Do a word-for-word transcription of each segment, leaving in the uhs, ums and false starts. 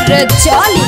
रजौली।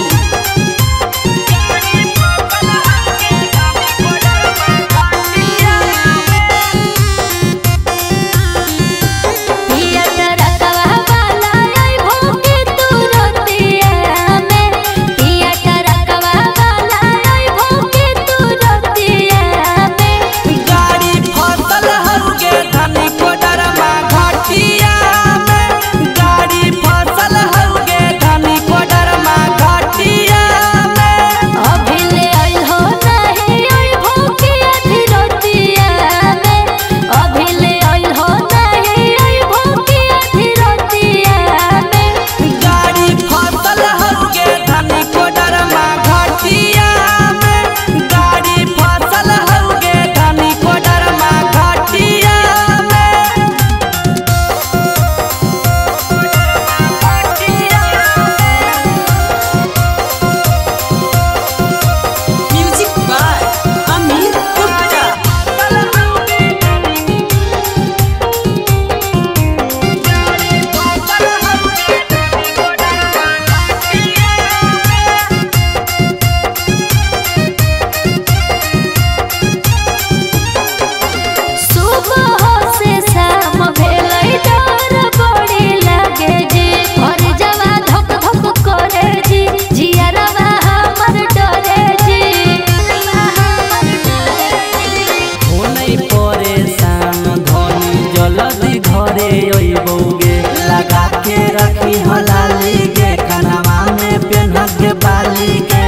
लगा के रखी हलाली के कनवा में पेन्ह के बाली के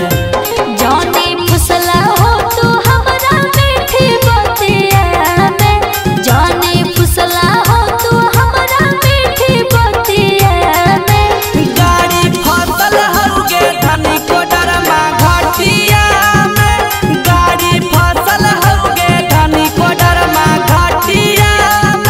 जानी फुसला हो तू हमरा मीठी बतिया में, जानी फुसला हो तू हमरा मीठी बतिया में। गाड़ी फसल हउगे धनी कोडरमा घाटिया में, गाड़ी फसल हउगे धनी कोडरमा घाटिया में।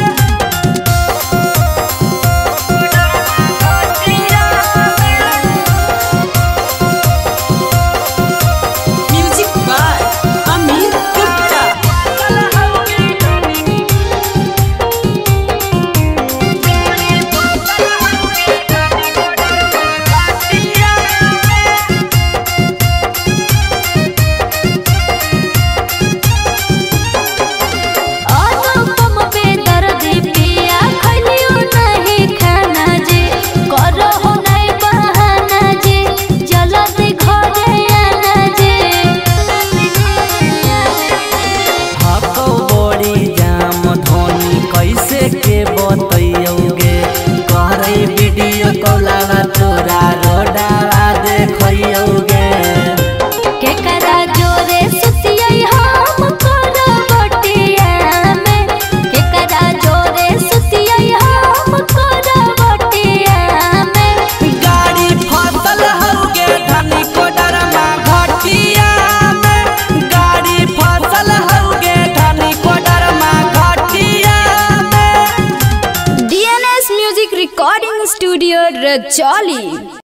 के बतैयोगे करे वीडियो कॉलवा तोरा रोडवा देखैयोगे केकरा जोरे सुतियै हम करबटिया में, केकरा जोरे सुतियै हम करबटिया में। गाड़ी फसल हउगे धनी कोडरमा घाटिया में, गाड़ी फसल हउगे धनी कोडरमा घाटिया। D N S music recording studio Rajauli.